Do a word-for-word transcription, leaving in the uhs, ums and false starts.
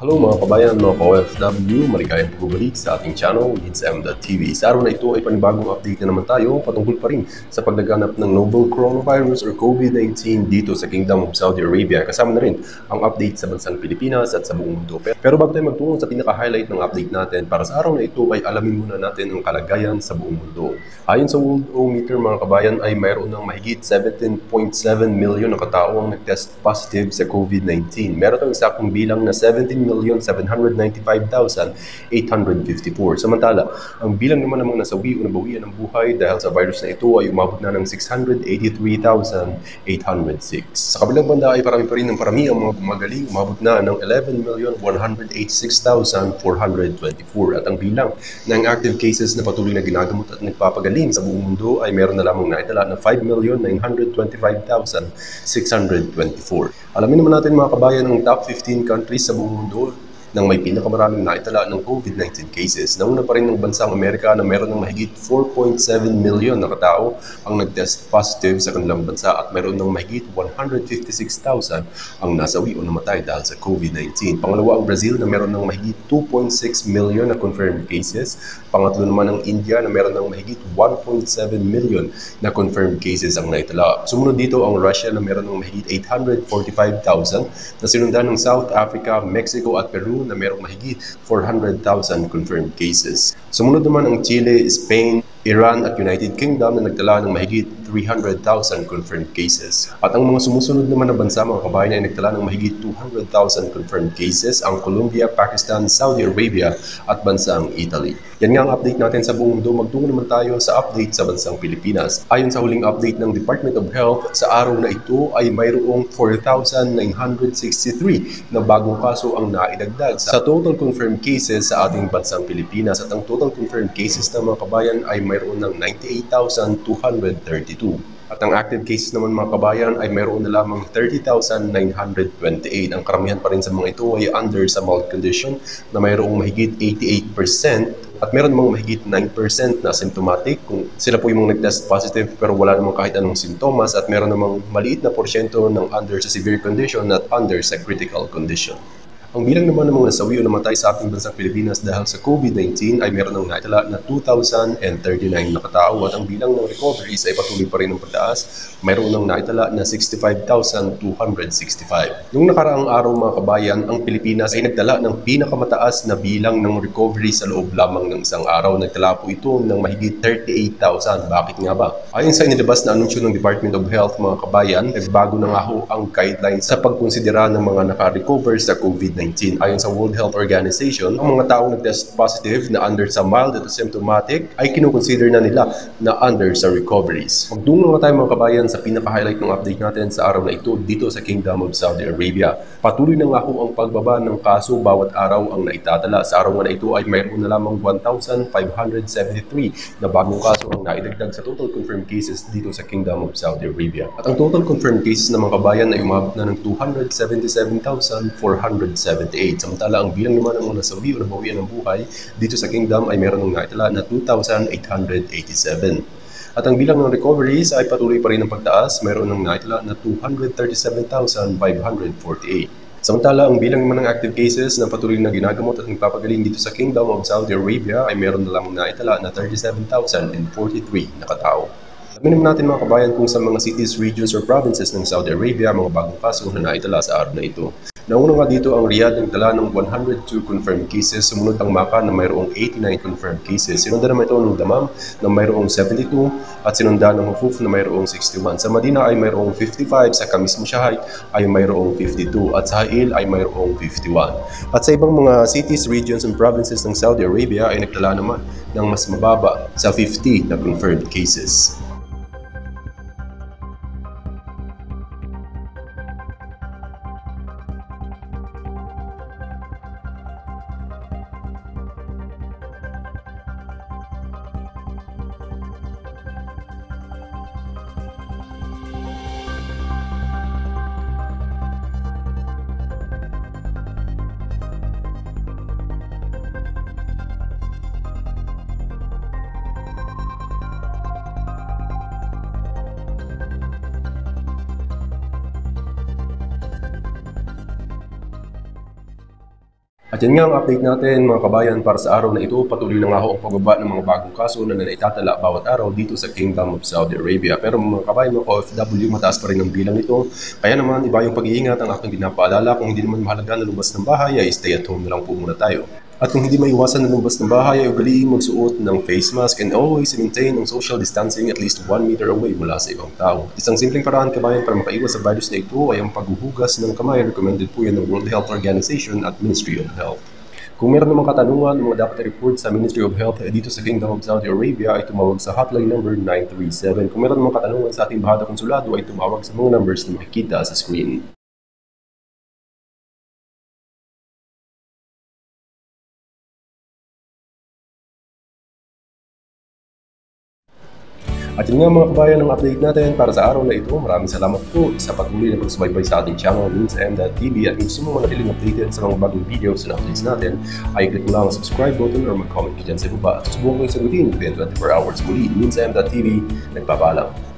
Hello mga kabayan, mga ka-O F W, maligayang pagbabalik sa ating channel, Leeds M dot T V. Sa araw na ito ay panibagong update na naman tayo patungkol pa rin sa paglaganap ng novel coronavirus or COVID nineteen dito sa Kingdom of Saudi Arabia. Kasama na rin ang update sa bansang Pilipinas at sa buong mundo. Pero bago tayo magtungo sa pinaka-highlight ng update natin, para sa araw na ito ay alamin muna natin ang kalagayan sa buong mundo. Ayon sa Worldometer mga kabayan ay mayroon ng mahigit seventeen point seven milyon na katao ang nag-test positive sa COVID nineteen. Meron tayong saktong bilang na seventeen million seven hundred ninety-five thousand eight hundred fifty-four. Samantala, ang bilang naman ng mga nasawi o nabawian ng buhay dahil sa virus na ito ay umabot na ng six hundred eighty-three thousand eight hundred six. Sa kabilang banda ay parami pa rin ng parami ang mga gumagaling, umabot na ng eleven million one hundred eighty-six thousand four hundred twenty-four. At ang bilang ng active cases na patuloy na ginagamot at nagpapagaling sa buong mundo ay meron na lamang naitala na five million nine hundred twenty-five thousand six hundred twenty-four. Alamin naman natin mga kabayan ang top fifteen countries sa buong mundo nang may pinakamaraming naitala ng COVID nineteen cases. Nauna pa rin ng bansang Amerika na meron ng mahigit four point seven milyon na katao ang nag-test positive sa kanilang bansa at meron ng mahigit one hundred fifty-six thousand ang nasawi o namatay dahil sa COVID nineteen. Pangalawa ang Brazil na meron ng mahigit two point six milyon na confirmed cases. Pangatlo naman ang India na meron ng mahigit one point seven milyon na confirmed cases ang naitala. Sumunod dito ang Russia na meron ng mahigit eight hundred forty-five thousand na sinundan ng South Africa, Mexico at Peru na mayroong mahigit four hundred thousand confirmed cases. Sumunod naman ang Chile, Spain, Iran at United Kingdom na nagtala ng mahigit three hundred thousand confirmed cases. At ang mga sumusunod naman na bansa mga kabayan ay nagtala ng mahigit two hundred thousand confirmed cases, ang Colombia, Pakistan, Saudi Arabia at bansang Italy. Yan nga ang update natin sa buong mundo. Magtungo naman tayo sa update sa bansang Pilipinas. Ayon sa huling update ng Department of Health, sa araw na ito ay mayroong four thousand nine hundred sixty-three na bagong kaso ang naidagdag sa total confirmed cases sa ating bansang Pilipinas. At ang total confirmed cases ng mga kabayan ay mayroon ng ninety-eight thousand two hundred thirty-two. At ang active cases naman mga kabayan ay mayroon na lamang thirty thousand nine hundred twenty-eight. Ang karamihan pa rin sa mga ito ay under sa mild condition na mayroong mahigit eighty-eight percent at meron namang mahigit nine percent na symptomatic kung sila po yung mga nag-test positive pero wala namang kahit anong sintomas, at meron namang maliit na porsyento ng under sa severe condition at under sa critical condition. Ang bilang naman ng mga nasawi o namatay sa ating bansang Pilipinas dahil sa COVID nineteen ay meron ng naitala na two thousand thirty-nine na katao, at ang bilang ng recoveries ay patuloy pa rin ng pagtaas. Mayroon ng naitala na sixty-five thousand two hundred sixty-five. Noong nakaraang araw mga kabayan, ang Pilipinas ay nagtala ng pinakamataas na bilang ng recovery sa loob lamang ng isang araw. Nagtala po ito ng mahigit thirty-eight thousand. Bakit nga ba? Ayon sa inilabas na anunsyo ng Department of Health mga kabayan, nagbago na nga ho ang guidelines sa pagkonsidera ng mga naka-recover sa COVID nineteen. Ayon sa World Health Organization, ang mga taong nag-test positive na under sa mild at asymptomatic ay kinukonsider na nila na under sa recoveries. Magtungo na tayo mga kabayan sa pinaka-highlight ng update natin sa araw na ito dito sa Kingdom of Saudi Arabia. Patuloy na nga ho ang pagbaba ng kaso bawat araw ang naitatala. Sa araw na ito ay mayroon na lamang one thousand five hundred seventy-three na bagong kaso ang naidagdag sa total confirmed cases dito sa Kingdom of Saudi Arabia. At ang total confirmed cases ng mga kabayan ay umabot na ng two hundred seventy-seven thousand four hundred seventy-eight. Samantala, ang bilang naman ng mga nasawi o nabawian ng buhay dito sa Kingdom ay meron ng naitala na two thousand eight hundred eighty-seven. At ang bilang ng recoveries ay patuloy pa rin ng pagtaas, mayroon ng naitala na two hundred thirty-seven thousand five hundred forty-eight. Samantala, ang bilang naman ng active cases na patuloy na ginagamot at nagpapagaling dito sa Kingdom of Saudi Arabia ay meron na lamang naitala na thirty-seven thousand forty-three na katao. Alamin naman natin mga kabayan kung sa mga cities, regions, or provinces ng Saudi Arabia mga bagong kaso na naitala sa araw na ito. Nauna nga dito ang Riyadh ng dala ng one hundred two confirmed cases, sumunod ang Makkah na mayroong eighty-nine confirmed cases. Sinundan naman ito ng Dammam na mayroong seventy-two at sinundan ng Hufuf na mayroong sixty-one. Sa Madina ay mayroong fifty-five, sa Kamis Mushahay ay mayroong fifty-two at sa Ha'il ay mayroong fifty-one. At sa ibang mga cities, regions, and provinces ng Saudi Arabia ay nagtala naman ng mas mababa sa fifty na confirmed cases. At yan nga ang update natin mga kabayan para sa araw na ito. Patuloy na nga ho ang pagbaba ng mga bagong kaso na naitatala bawat araw dito sa Kingdom of Saudi Arabia. Pero mga kabayan, mga O F W, mataas pa rin ang bilang nito. Kaya naman, iba yung pag-iingat ang aking pinapaalala. Kung hindi naman mahalaga na lumabas ng bahay, ay stay at home na lang po muna tayo. At kung hindi maiwasan na lumabas ng bahay, ay ugaliin magsuot ng face mask and always maintain ang social distancing at least one meter away mula sa ibang tao. Isang simpleng paraan kabayan para makaiwas sa virus na ito ay ang paghuhugas ng kamay. Recommended po yan ng World Health Organization at Ministry of Health. Kung meron namang katanungan, mga dapat i-report sa Ministry of Health dito sa Kingdom of Saudi Arabia ay tumawag sa hotline number nine three seven. Kung meron namang katanungan sa ating bahada konsulado ay tumawag sa mga numbers na makikita sa screen. At yun nga mga kabayan ang update natin para sa araw na ito. Maraming salamat po sa patuloy na pagsubaybay sa ating channel News M dot T V. At kung gusto mo manatiling updated sa mga bagong videos na updates natin, ay click mo lang ang subscribe button or mag-comment ka dyan sa baba. At susubukan ko yung sagutin within twenty-four hours muli. News M dot T V, nagpapaalam.